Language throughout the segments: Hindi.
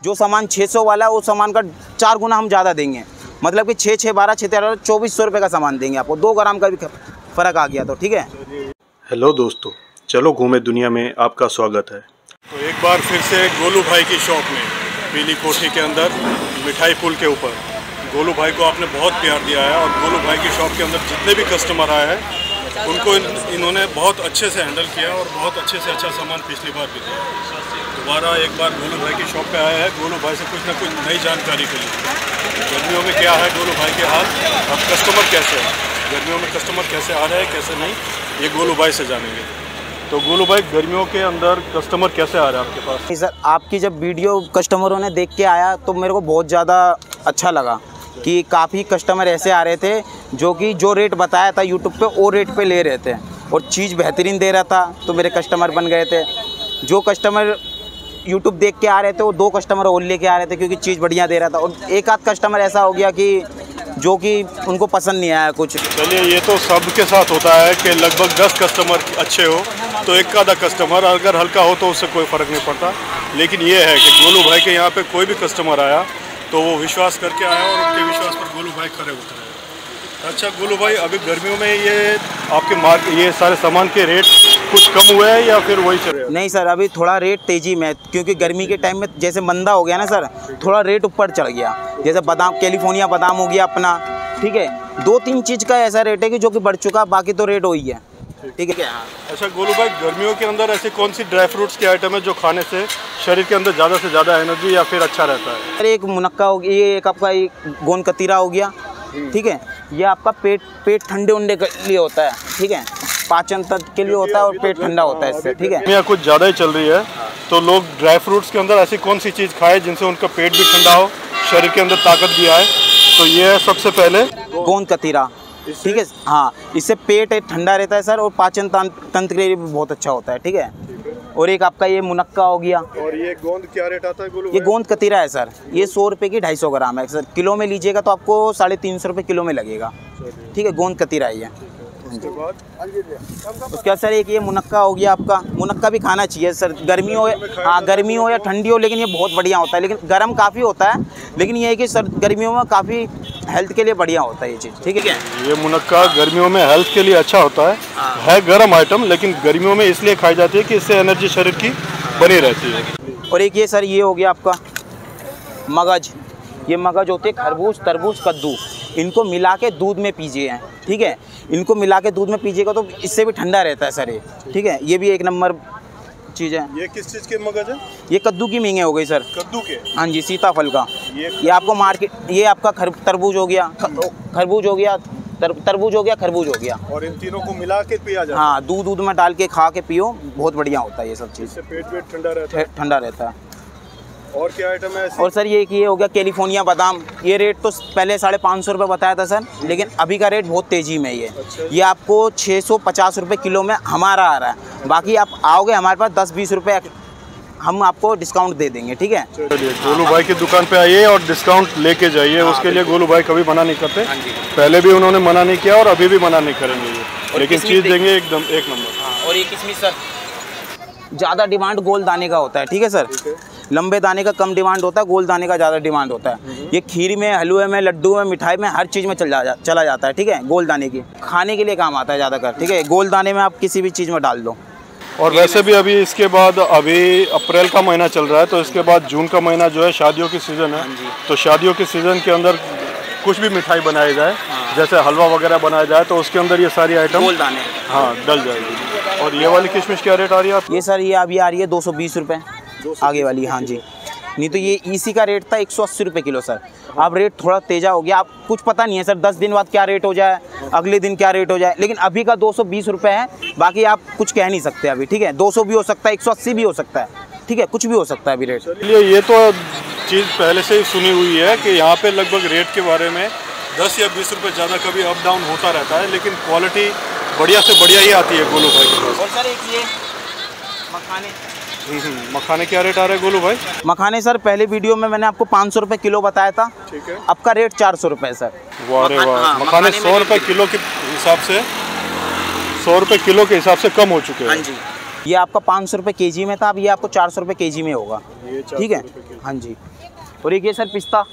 जो सामान 600 वाला है वो सामान का 4 गुना हम ज़्यादा देंगे। मतलब कि 6 6 12 6 13 2400 रुपये का सामान देंगे आपको, 2 ग्राम का भी फ़र्क आ गया तो ठीक है। हेलो दोस्तों, चलो घूमे दुनिया में आपका स्वागत है। तो एक बार फिर से गोलू भाई की शॉप में पीली कोठी के अंदर मिठाई पुल के ऊपर गोलू भाई को आपने बहुत प्यार दिया है और गोलू भाई की शॉप के अंदर जितने भी कस्टमर आए हैं उनको इन्होंने बहुत अच्छे से हैंडल किया और बहुत अच्छे से अच्छा सामान पिछली बार भी दिया। दोबारा एक बार गोलू भाई की शॉप पे आया है गोलू भाई से कुछ ना कुछ नई जानकारी के लिए। गर्मियों में क्या है गोलू भाई के हाल, अब कस्टमर कैसे हैं, गर्मियों में कस्टमर कैसे आ रहे हैं कैसे नहीं, ये गोलू भाई से जानेंगे। तो गोलू भाई, गर्मियों के अंदर कस्टमर कैसे आ रहे हैं आपके पास? सर, आपकी जब वीडियो कस्टमरों ने देख के आया तो मेरे को बहुत ज़्यादा अच्छा लगा कि काफ़ी कस्टमर ऐसे आ रहे थे जो कि जो रेट बताया था यूट्यूब पे वो रेट पे ले रहे थे और चीज़ बेहतरीन दे रहा था, तो मेरे कस्टमर बन गए थे। जो कस्टमर यूट्यूब देख के आ रहे थे वो 2 कस्टमर और लेके आ रहे थे क्योंकि चीज़ बढ़िया दे रहा था, और एक आध कस्टमर ऐसा हो गया कि जो कि उनको पसंद नहीं आया कुछ। चलिए, ये तो सबके साथ होता है कि लगभग 10 कस्टमर अच्छे हो तो एक आधा कस्टमर अगर हल्का हो तो उससे कोई फ़र्क नहीं पड़ता, लेकिन ये है कि गोलू भाई के यहाँ पे कोई भी कस्टमर आया तो वो विश्वास करके आया और उनके विश्वास पर गोलू भाई खड़े उतरे। अच्छा गोलू भाई, अभी गर्मियों में ये आपके ये सारे सामान के रेट कुछ कम हुए हैं या फिर वही चल रहे हैं? नहीं सर, अभी थोड़ा रेट तेज़ी में, क्योंकि गर्मी के टाइम में जैसे मंदा हो गया ना सर, थोड़ा रेट ऊपर चढ़ गया। जैसे बादाम, कैलिफोर्निया बादाम हो गया अपना, ठीक है, 2-3 चीज़ का ऐसा रेट है कि जो कि बढ़ चुका, बाकी तो रेट वही है, ठीक है। अच्छा गोलू भाई, गर्मियों के अंदर ऐसे कौन सी ड्राई फ्रूट्स के आइटम है जो खाने से शरीर के अंदर ज़्यादा से ज़्यादा एनर्जी या फिर अच्छा रहता है? सर, एक मुनक्का हो गया, ये एक आपका गोंद कतीरा हो गया, ठीक है, ये आपका पेट ठंडे उंडे के लिए होता है, ठीक है, पाचन तंत्र के लिए होता है और पेट ठंडा होता है इससे, ठीक है। यहाँ कुछ ज़्यादा ही चल रही है तो लोग ड्राई फ्रूट्स के अंदर ऐसी कौन सी चीज़ खाए जिनसे उनका पेट भी ठंडा हो, शरीर के अंदर ताकत भी आए? तो ये है सबसे पहले गोंद कतीरा, ठीक है, हाँ, इससे पेट ठंडा रहता है सर और पाचन तंत्र के लिए भी बहुत अच्छा होता है, ठीक है। और एक आपका ये मुनक्का हो गया। और ये गोंद क्या रेट आता है गोलू? ये गोंद कतीरा है सर, ये 100 रुपये की 250 ग्राम है सर, किलो में लीजिएगा तो आपको 350 रुपये किलो में लगेगा, ठीक है, गोंद कतीरा है ये। उसके बाद सर एक ये मुनक्का हो गया आपका, मुनक्का भी खाना चाहिए सर, गर्मी हो, हाँ, गर्मी हो या ठंडी हो, लेकिन ये बहुत बढ़िया होता है, लेकिन गर्म काफ़ी होता है, लेकिन ये है कि सर गर्मियों में काफ़ी हेल्थ के लिए बढ़िया होता है ये चीज़, ठीक है। ये मुनक्का गर्मियों में हेल्थ के लिए अच्छा होता है गर्म आइटम, लेकिन गर्मियों में इसलिए खाई जाती है कि इससे एनर्जी शरीर की बनी रहती है। और एक ये सर ये हो गया आपका मगज, ये मगज होते हैं खरबूज, तरबूज, कद्दू, इनको मिला के दूध में पीजिए, ठीक है, इनको मिला के दूध में पीजिएगा तो इससे भी ठंडा रहता है सर ये, ठीक है, ये भी एक नंबर चीज़ है। ये किस चीज़ के मगज है? ये कद्दू की मींगे हो गई सर, कद्दू के, हाँ जी, सीताफल का। ये आपको मार्केट, ये आपका तरबूज हो गया, खरबूज हो गया, तरबूज हो गया, खरबूज हो गया, और इन तीनों को मिला के पिया जाता है। हाँ, दूध में डाल के खा के पियो, बहुत बढ़िया होता है ये सब चीज़, पेट ठंडा रहता है। और क्या आइटम है ऐसे? और सर ये हो गया कैलिफोर्निया बादाम, ये रेट तो पहले 550 रुपये बताया था सर, लेकिन अभी का रेट बहुत तेज़ी में ये। अच्छा। ये आपको 650 रुपये किलो में हमारा आ रहा है, बाकी आप आओगे हमारे पास 10-20 रुपये हम आपको डिस्काउंट दे देंगे, ठीक है। चलिए, गोलू भाई की दुकान पे आइए और डिस्काउंट लेके जाइए, उसके लिए गोलू भाई कभी मना नहीं करते, पहले भी उन्होंने मना नहीं किया और अभी भी मना नहीं करेंगे, लेकिन चीज़ देंगे एकदम एक नंबर। और ये किशमिश सर, ज़्यादा डिमांड गोल दाने का होता है, ठीक है सर, लंबे दाने का कम डिमांड होता है, गोल दाने का ज़्यादा डिमांड होता है। ये खीर में, हलवे में, लड्डू में, मिठाई में, हर चीज़ में चला जाता है, ठीक है। गोल दाने की खाने के लिए काम आता है ज़्यादातर, ठीक है, गोल दाने में आप किसी भी चीज़ में डाल दो। और वैसे भी अभी इसके बाद अभी अप्रैल का महीना चल रहा है, तो इसके बाद जून का महीना जो है शादियों की सीज़न है, तो शादियों के सीज़न के अंदर कुछ भी मिठाई बनाई जाए, जैसे हलवा वगैरह बनाया जाए, तो उसके अंदर ये सारी आइटम गोल दाने, हाँ, डल जाएगी। और ये वाली किशमिश क्या रेट आ रही है आप? ये सर ये अभी आ रही है 220 रुपये आगे वाली, हाँ जी, नहीं तो ये इसी का रेट था 180 रुपये किलो सर। अब रेट थोड़ा तेज़ा हो गया, आप कुछ पता नहीं है सर, 10 दिन बाद क्या रेट हो जाए, अगले दिन क्या रेट हो जाए, लेकिन अभी का 220 रुपये है, बाकी आप कुछ कह नहीं सकते अभी, ठीक है, 200 भी हो सकता है, 180 भी हो सकता है, ठीक है, कुछ भी हो सकता है अभी रेट। चलिए, ये तो चीज़ पहले से ही सुनी हुई है कि यहाँ पे लगभग रेट के बारे में 10 या 20 रुपये ज़्यादा कभी अप डाउन होता रहता है, लेकिन क्वालिटी बढ़िया से बढ़िया ही आती है गोलू भाई के पास। और सर एक ये मखाने, मखाने क्या रेट आ रहा है गोलू भाई? मखाने सर पहले वीडियो में मैंने आपको 500 रुपये किलो बताया था, ठीक है, अब का रेट 400 रुपये सर। वाह रे वाह, मखाने 100 रुपये किलो के हिसाब से, 100 रुपये किलो के हिसाब से कम हो चुके हैं। हाँ जी, ये आपका 500 रुपये केजी में था, अब ये आपको 400 रुपये केजी में होगा। ठीक है, हाँ जी। और एक ये सर पिस्ता,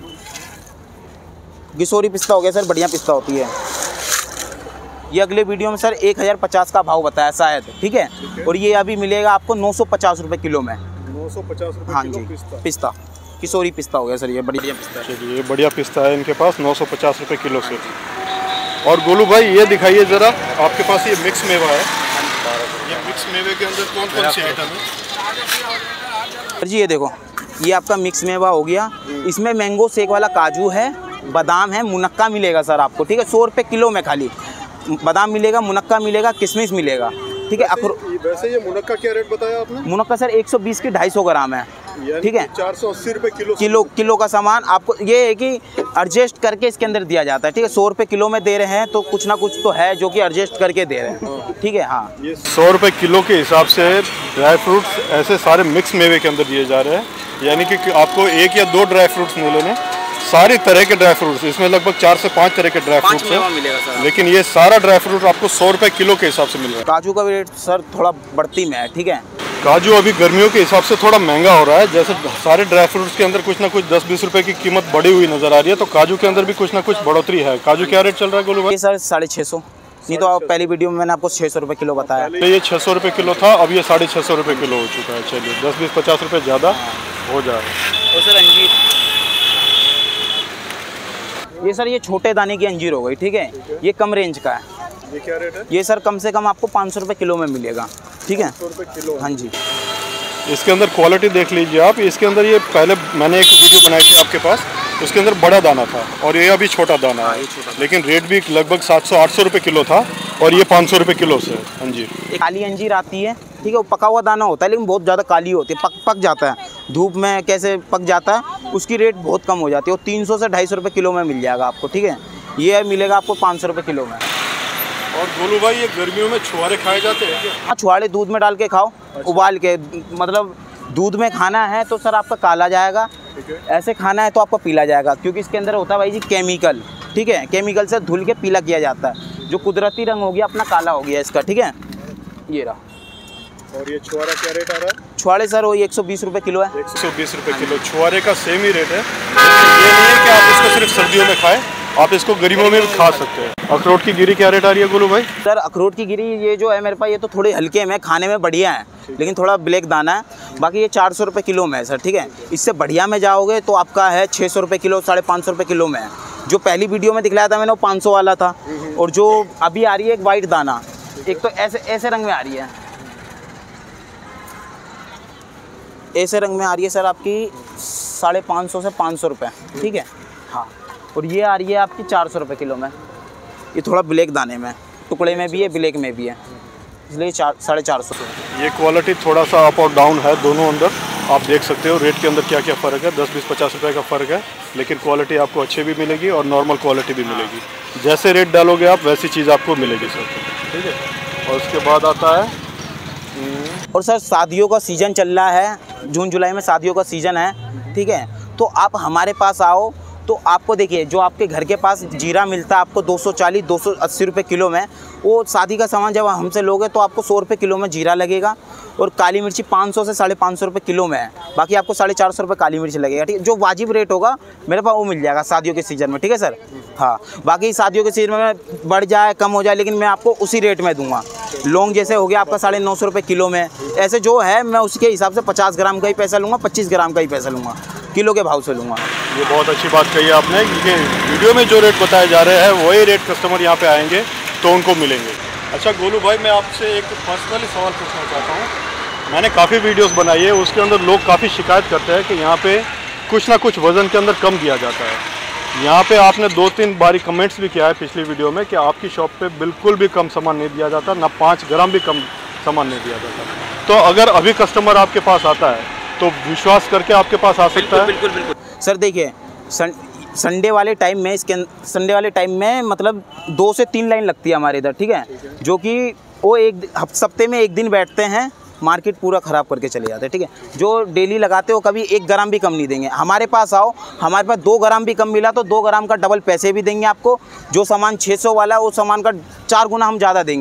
किशोरी पिस्ता हो गया सर, बढ़िया पिस्ता होती है। ये अगले वीडियो में सर 1050 का भाव बताया शायद। ठीक है, और ये अभी मिलेगा आपको 950 रुपये किलो में। 950 रुपये हाँ किलो जी, पिस्ता, किशोरी पिस्ता हो गया सर, ये बढ़िया पिस्ता है। चलिए, ये बढ़िया पिस्ता है इनके पास, 950 रुपये किलो से। और गोलू भाई ये दिखाइए ज़रा, आपके पास ये मिक्स मेवा है, ये मिक्स मेवे के अंदर कौन कौन सी आइटम है? सर जी ये देखो, ये आपका मिक्स मेवा हो गया, इसमें मैंगो शेक वाला काजू है, बादाम है, मुनक्का मिलेगा सर आपको। ठीक है, 100 रुपये किलो में खाली बादाम मिलेगा, मुनक्का मिलेगा, किशमिश मिलेगा। ठीक है, वैसे ये मुनक्का क्या रेट बताया आपने? मुनक्का सर 120 की 250 ग्राम है। ठीक है, 480 रुपये किलो का सामान आपको ये है कि एडजस्ट करके इसके अंदर दिया जाता है। ठीक है, 100 रुपये किलो में दे रहे हैं तो कुछ ना कुछ तो है जो कि एडजस्ट करके दे रहे हैं। ठीक है, हाँ, ये 100 रुपये किलो के हिसाब से ड्राई फ्रूट्स ऐसे सारे मिक्स मेवे के अंदर दिए जा रहे हैं, यानी कि आपको 1 या 2 ड्राई फ्रूट्स नहीं लेने, सारी तरह के ड्राई फ्रूट्स, इसमें लगभग 4 से 5 तरह के ड्राई फ्रूट्स हैं, लेकिन ये सारा ड्राई फ्रूट आपको 100 रुपये किलो के हिसाब से मिल रहा है। काजू का रेट सर थोड़ा बढ़ती में है। ठीक है, काजू अभी गर्मियों के हिसाब से थोड़ा महंगा हो रहा है, जैसे सारे ड्राई फ्रूट्स के अंदर कुछ ना कुछ 10-20 रुपये की कीमत बढ़ी हुई नजर आ रही है, तो काजू के अंदर भी कुछ ना कुछ बढ़ोतरी है। काजू क्या रेट चल रहा है गोलू भाई? ये सर 650, नहीं तो पहली वीडियो में मैंने आपको 600 रुपये किलो बताया। तो ये 600 रुपये किलो था, अब ये 650 रुपये किलो हो चुका है। चलिए 10-20-50 रुपये ज़्यादा हो जाएगा। और सर अंजीर, ये सर ये छोटे दाने की अंजीर हो गई। ठीक है, ये कम रेंज का है। ये क्या रेट है? ये सर कम से कम आपको 500 रुपये किलो में मिलेगा। ठीक है, 500 रुपये किलो। हाँ जी। इसके अंदर क्वालिटी देख लीजिए आप, इसके अंदर ये पहले मैंने एक वीडियो बनाई थी आपके पास, उसके अंदर बड़ा दाना था और ये अभी छोटा दाना है, लेकिन रेट भी लगभग 700-800 रुपये किलो था और ये 500 रुपये किलो से अंजीर। एक काली अंजीर आती है। ठीक है, वो पका हुआ दाना होता है लेकिन बहुत ज़्यादा काली होती है, पक जाता है धूप में, कैसे पक जाता है, उसकी रेट बहुत कम हो जाती है। वो 300 से 250 रुपये किलो में मिल जाएगा आपको। ठीक है, ये मिलेगा आपको 500 रुपये किलो में। और गोलू भाई ये गर्मियों में छुआरे खाए जाते हैं क्या? हाँ, छुआरे दूध में डाल के खाओ, उबाल के, मतलब दूध में खाना है तो सर आपका काला जाएगा, ऐसे खाना है तो आपका पीला जाएगा, क्योंकि इसके अंदर होता है भाई जी केमिकल। ठीक है, केमिकल से धुल के पीला किया जाता है, जो कुदरती रंग हो गया अपना काला हो गया इसका। ठीक है, ये रहा। और ये छुआरा क्या रेट आ रहा है? छुआरे सर वही 120 रुपये किलो है। 120 रुपये किलो छुआरे का सेम ही रेट है। ये नहीं है कि आप इसको सिर्फ सर्दियों में खाएं, आप इसको गर्मियों में भी खा सकते हैं। अखरोट की गिरी क्या रेट आ रही है गोलू भाई? सर अखरोट की गिरी ये जो है मेरे पास, ये तो थोड़े हल्के में, खाने में बढ़िया है, लेकिन थोड़ा ब्लैक दाना है। बाकी ये 400 रुपये किलो में है सर। ठीक है, इससे बढ़िया में जाओगे तो आपका है 600 रुपये किलो, 550 रुपये किलो में है। जो पहली वीडियो में दिखलाया था मैंने वो 500 वाला था, और जो अभी आ रही है एक वाइट दाना, एक तो ऐसे रंग में आ रही है, ऐसे रंग में आ रही है सर आपकी 550 से 500 रुपये। ठीक है, हाँ, और ये आ रही है आपकी 400 रुपये किलो में। ये थोड़ा ब्लैक दाने में, टुकड़े में भी है, ब्लैक में भी है, इसलिए 450 रुपये। ये क्वालिटी थोड़ा सा अप और डाउन है दोनों अंदर, आप देख सकते हो रेट के अंदर क्या क्या फ़र्क है, 10-20-50 रुपये का फ़र्क है, लेकिन क्वालिटी आपको अच्छी भी मिलेगी और नॉर्मल क्वालिटी भी मिलेगी। जैसे रेट डालोगे आप वैसी चीज़ आपको मिलेगी सर। ठीक है, और उसके बाद आता है और सर शादियों का सीज़न चल रहा है, जून जुलाई में शादियों का सीज़न है। ठीक है, तो आप हमारे पास आओ तो आपको देखिए, जो आपके घर के पास जीरा मिलता है आपको 240-280 रुपये किलो में, वो शादी का सामान जब हमसे लोगे तो आपको 100 रुपये किलो में जीरा लगेगा, और काली मिर्ची 500 से 550 रुपये किलो में है, बाकी आपको 450 रुपये काली मिर्च लगेगा। ठीक है, जो वाजिब रेट होगा मेरे पास वो मिल जाएगा शादियों के सीज़न में। ठीक है सर, हाँ, बाकी शादियों के सीज़न में बढ़ जाए कम हो जाए, लेकिन मैं आपको उसी रेट में दूंगा। लौंग जैसे हो गया आपका 950 रुपये किलो में, ऐसे जो है मैं उसके हिसाब से 50 ग्राम का ही पैसा लूँगा, 25 ग्राम का ही पैसा लूँगा, किलो के भाव से लूँगा। ये बहुत अच्छी बात कही आपने, क्योंकि वीडियो में जो रेट बताए जा रहे हैं वही रेट कस्टमर यहाँ पे आएंगे तो उनको मिलेंगे। अच्छा गोलू भाई, मैं आपसे एक पर्सनली सवाल पूछना चाहता हूँ। मैंने काफ़ी वीडियोस बनाई है, उसके अंदर लोग काफ़ी शिकायत करते हैं कि यहाँ पे कुछ ना कुछ वज़न के अंदर कम दिया जाता है। यहाँ पे आपने 2-3 बारी कमेंट्स भी किया है पिछली वीडियो में कि आपकी शॉप पे बिल्कुल भी कम सामान नहीं दिया जाता, ना 5 ग्राम भी कम सामान नहीं दिया जाता। तो अगर अभी कस्टमर आपके पास आता है तो विश्वास करके आपके पास आ सकता है? बिल्कुल बिल्कुल सर। देखिए संडे वाले टाइम में, संडे वाले टाइम में मतलब 2 से 3 लाइन लगती है हमारे इधर। ठीक है, जो कि वो एक हफ्ते में 1 दिन बैठते हैं, मार्केट पूरा ख़राब करके चले जाते हैं। ठीक है, जो डेली लगाते हो कभी 1 ग्राम भी कम नहीं देंगे। हमारे पास आओ, हमारे पास 2 ग्राम भी कम मिला तो 2 ग्राम का डबल पैसे भी देंगे आपको। जो सामान 600 वाला वो सामान का 4 गुना हम ज़्यादा देंगे।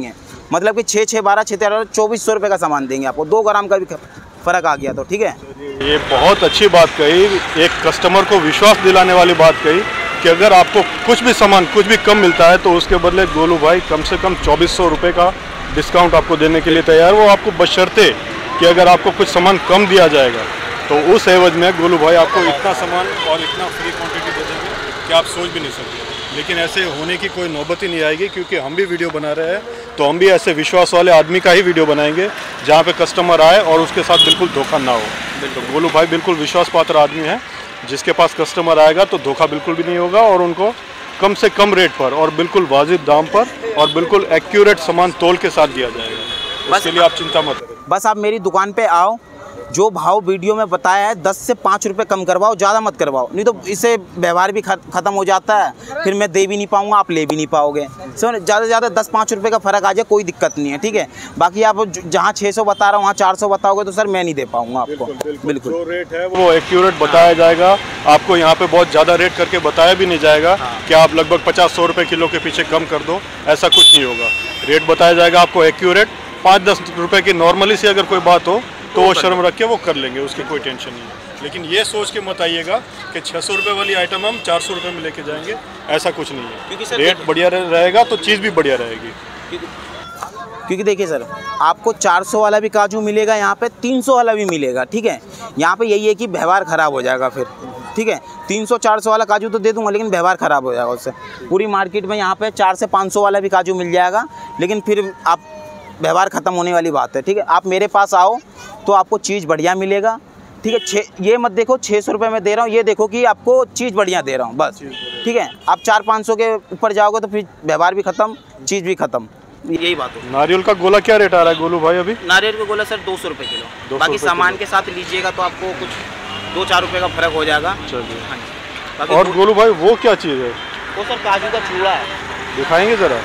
मतलब कि 6-6-12, 6-13, 2400 रुपये का सामान देंगे आपको। 2 ग्राम का भी फ़र्क आ गया तो ठीक है। ये बहुत अच्छी बात कही, एक कस्टमर को विश्वास दिलाने वाली बात कही कि अगर आपको कुछ भी सामान कुछ भी कम मिलता है तो उसके बदले गोलू भाई कम से कम 2400 रुपये का डिस्काउंट आपको देने के लिए तैयार। वो आपको बशर्ते कि अगर आपको कुछ सामान कम दिया जाएगा तो उस एवज में गोलू भाई आपको इतना सामान और इतना फ्री क्वांटिटी दे देंगे कि आप सोच भी नहीं सकते। लेकिन ऐसे होने की कोई नौबत ही नहीं आएगी, क्योंकि हम भी वीडियो बना रहे हैं तो हम भी ऐसे विश्वास वाले आदमी का ही वीडियो बनाएंगे जहाँ पे कस्टमर आए और उसके साथ बिल्कुल धोखा ना हो। तो गोलू भाई बिल्कुल विश्वास पात्र आदमी है, जिसके पास कस्टमर आएगा तो धोखा बिल्कुल भी नहीं होगा और उनको कम से कम रेट पर और बिल्कुल वाजिब दाम पर और बिल्कुल एक्यूरेट सामान तोल के साथ दिया जाएगा। इसके लिए आप चिंता मत करें। बस आप मेरी दुकान पे आओ, जो भाव वीडियो में बताया है 10 से 5 रुपये कम करवाओ, ज़्यादा मत करवाओ, नहीं तो इससे व्यवहार भी ख़त्म हो जाता है, फिर मैं दे भी नहीं पाऊँगा, आप ले भी नहीं पाओगे। सो ज़्यादा से ज़्यादा 10-5 रुपये का फ़र्क आ जाए कोई दिक्कत नहीं है, ठीक है। बाकी आप जहाँ 600 बता रहा हूँ वहाँ 400 बताओगे तो सर मैं नहीं दे पाऊँगा आपको। बिल्कुल जो रेट है वो एक्यूरेट बताया जाएगा आपको। यहाँ पे बहुत ज़्यादा रेट करके बताया भी नहीं जाएगा कि आप लगभग 50-100 रुपये किलो के पीछे कम कर दो, ऐसा कुछ नहीं होगा। रेट बताया जाएगा आपको एक्यूरेट। 5-10 रुपये की नॉर्मली से अगर कोई बात हो तो वो शर्म रख के वो कर लेंगे, उसकी कोई टेंशन नहीं है। लेकिन ये सोच के मत आइएगा कि 600 रुपये वाली आइटम हम 400 रुपये में लेके जाएंगे, ऐसा कुछ नहीं है। रेट बढ़िया रहेगा तो चीज़ भी बढ़िया रहेगी। क्योंकि देखिए सर, आपको 400 वाला भी काजू मिलेगा, यहाँ पे 300 वाला भी मिलेगा, ठीक है। यहाँ पे यही है कि व्यवहार ख़राब हो जाएगा फिर, ठीक है। 300-400 वाला काजू तो दे दूंगा लेकिन व्यवहार ख़राब हो जाएगा उससे। पूरी मार्केट में यहाँ पे 400 से 500 वाला भी काजू मिल जाएगा, लेकिन फिर आप व्यवहार ख़त्म होने वाली बात है, ठीक है। आप मेरे पास आओ तो आपको चीज़ बढ़िया मिलेगा, ठीक है। ये मत देखो 600 रुपये में दे रहा हूँ, ये देखो कि आपको चीज़ बढ़िया दे रहा हूँ, बस, ठीक है। आप 400-500 के ऊपर जाओगे तो फिर व्यवहार भी ख़त्म, चीज़ भी ख़त्म, यही बात है। नारियल का गोला क्या रेट आ रहा है गोलू भाई अभी? नारियल का गोला सर 200 रुपये किलो। बाकी सामान के साथ लीजिएगा तो आपको कुछ 2-4 रुपये का फ़र्क हो जाएगा। चलिए। हाँ जी। और गोलू भाई वो क्या चीज़ है? वो सर काजू का चूड़ा है। दिखाएंगे ज़रा।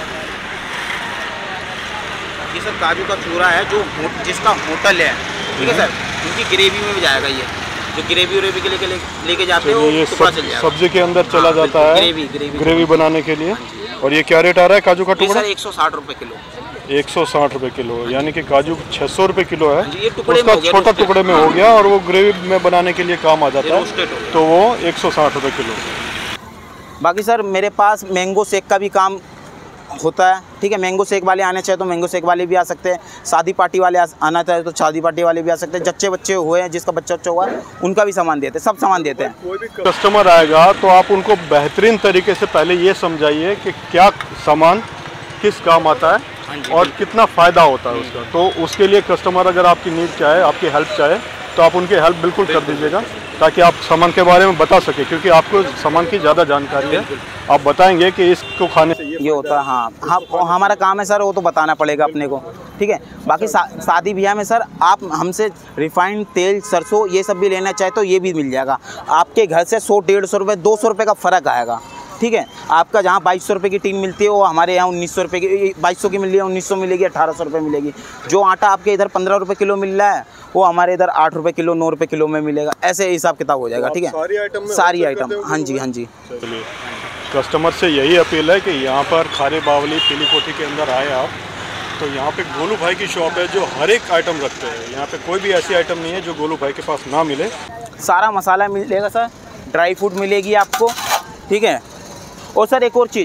ये सर काजू का चूड़ा है जो जिसका होटल है, ठीक है सर। उनकी ग्रेवी में भी जाएगा, ये जो ग्रेवी व्रेवी के लेके जाते हो ये सब्जी के अंदर चला जाता है ग्रेवी बनाने के लिए। और ये क्या रेट आ रहा है काजू का टुकड़ा? सर 160 रुपये किलो। 160 रुपये किलो, यानी कि काजू 600 रुपये किलो है। ये टुकड़े में छोटा टुकड़े में हो गया और वो ग्रेवी में बनाने के लिए काम आ जाता है, तो वो 160 रुपये किलो। बाकी सर मेरे पास मैंगो शेक का भी काम होता है, ठीक है। मैंगो शेक वाले आने चाहिए तो मैंगो शेक वाले भी आ सकते हैं, शादी पार्टी वाले आना चाहिए तो शादी पार्टी वाले भी आ सकते हैं, जच्चे बच्चे हुए हैं जिसका बच्चा हुआ है उनका भी सामान देते हैं, सब सामान देते हैं। कोई भी कस्टमर आएगा तो आप उनको बेहतरीन तरीके से पहले ये समझाइए कि क्या सामान किस काम आता है और कितना फ़ायदा होता है उसका। तो उसके लिए कस्टमर अगर आपकी नीड चाहे, आपकी हेल्प चाहे, तो आप उनकी हेल्प बिल्कुल कर दीजिएगा ताकि आप सामान के बारे में बता सके, क्योंकि आपको सामान की ज़्यादा जानकारी है। आप बताएंगे कि इसको खाने से ये होता है। हाँ, हमारा काम है सर, वो तो बताना पड़ेगा अपने को, ठीक है। बाकी शादी ब्याह में सर आप हमसे रिफाइंड तेल, सरसों ये सब भी लेना चाहे तो ये भी मिल जाएगा। आपके घर से 100-150 रुपये, 200 रुपये का फ़र्क आएगा, ठीक है। आपका जहाँ 2200 रुपये की टीन मिलती है वो हमारे यहाँ 1900 रुपये की, 2200 की मिल रही है 1900 मिलेगी, 1800 रुपये मिलेगी। जो आटा आपके इधर 15 रुपये किलो मिल रहा है वो हमारे इधर 8 रुपये किलो, 9 रुपये किलो में मिलेगा। ऐसे हिसाब किताब हो जाएगा, ठीक है। सारी आइटम, हाँ जी, हाँ जी। चलिए, कस्टमर से यही अपील है कि यहाँ पर खारे बावली पीली कोठी के अंदर आए आप, तो यहाँ पे गोलू भाई की शॉप है जो हर एक आइटम रखते हैं। यहाँ पे कोई भी ऐसी आइटम नहीं है जो गोलू भाई के पास ना मिले। सारा मसाला मिलेगा सर, ड्राई फ्रूट मिलेगी आपको, ठीक है। और सर एक और चीज़,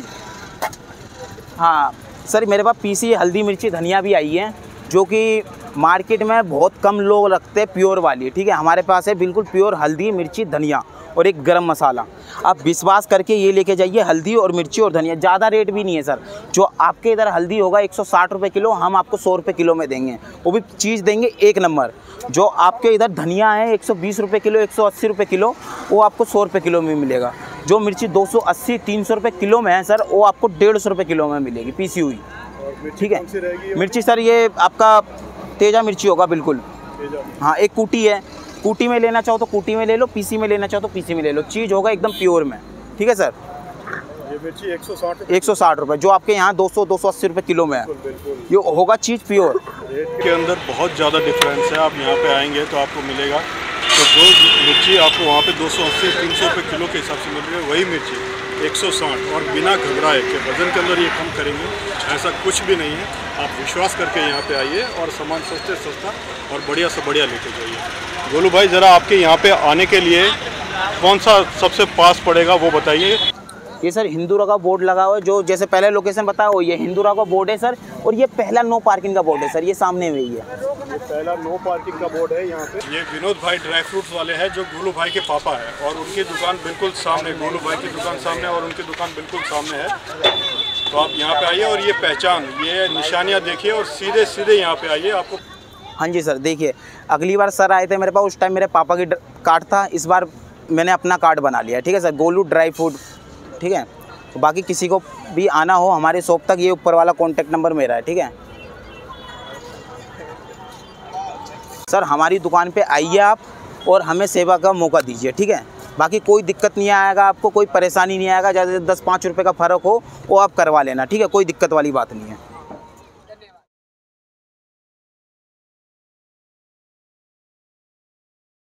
हाँ सर मेरे पास पीसी हल्दी मिर्ची धनिया भी आई है जो कि मार्केट में बहुत कम लोग रखते हैं, प्योर वाली, ठीक है। हमारे पास है बिल्कुल प्योर हल्दी मिर्ची धनिया और एक गरम मसाला। आप विश्वास करके ये लेके जाइए, हल्दी और मिर्ची और धनिया, ज़्यादा रेट भी नहीं है सर। जो आपके इधर हल्दी होगा 160 रुपये किलो, हम आपको 100 रुपये किलो में देंगे, वो भी चीज़ देंगे एक नंबर। जो आपके इधर धनिया है 120 रुपये किलो, 180 रुपये किलो, वो आपको 100 रुपये किलो में मिलेगा। जो मिर्ची 280-300 रुपये किलो में है सर, वो आपको 150 रुपये किलो में मिलेगी पीसी हुई, ठीक है। मिर्ची सर ये आपका तेजा मिर्ची होगा बिल्कुल, हाँ। एक कूटी है, कूटी में लेना चाहो तो कूटी में ले लो, पीसी में लेना चाहो तो पीसी में ले लो, चीज़ होगा एकदम प्योर में, ठीक है सर। ये मिर्ची 160 रुपये, जो आपके यहाँ 200-280 रुपये किलो में है, ये होगा चीज़ प्योर। रेट के अंदर बहुत ज़्यादा डिफरेंस है। आप यहाँ पे आएंगे तो आपको मिलेगा। तो जो मिर्ची आपको वहाँ पे 280-300 रुपये किलो के हिसाब से मिल रही है, वही मिर्ची 160 और बिना घबराए के वज़न के अंदर ये कम करेंगे। ऐसा कुछ भी नहीं है। आप विश्वास करके यहाँ पे आइए और सामान सस्ते सस्ता और बढ़िया से बढ़िया लेके जाइए। गोलू भाई ज़रा आपके यहाँ पे आने के लिए कौन सा सबसे पास पड़ेगा वो बताइए। ये सर हिंदूरा का बोर्ड लगा हुआ है, जो जैसे पहले लोकेशन बताया वो ये हिंदूरा का बोर्ड है सर। और ये पहला नो पार्किंग का बोर्ड है सर, ये सामने में ही है। ये पहला नो पार्किंग का बोर्ड है यहाँ पे। ये विनोद भाई ड्राई फ्रूट्स वाले हैं जो गोलू भाई के पापा है, और उनकी दुकान बिल्कुल सामने, गोलू भाई की दुकान सामने और उनकी दुकान बिल्कुल सामने है। तो आप यहाँ पे आइए और ये पहचान, ये निशानियाँ देखिए और सीधे सीधे यहाँ पे आइए आपको। हाँ जी सर, देखिए अगली बार सर आए थे मेरे पास, उस टाइम मेरे पापा की कार्ड था, इस बार मैंने अपना कार्ड बना लिया। ठीक है सर, गोलू ड्राई फ्रूट। ठीक है, तो बाकी किसी को भी आना हो हमारे शॉप तक, ये ऊपर वाला कॉन्टैक्ट नंबर मेरा है। ठीक है सर, हमारी दुकान पे आइए आप और हमें सेवा का मौका दीजिए। ठीक है, बाकी कोई दिक्कत नहीं आएगा आपको, कोई परेशानी नहीं आएगा। ज़्यादा से 10-5 रुपये का फ़र्क हो वो आप करवा लेना। ठीक है, कोई दिक्कत वाली बात नहीं है।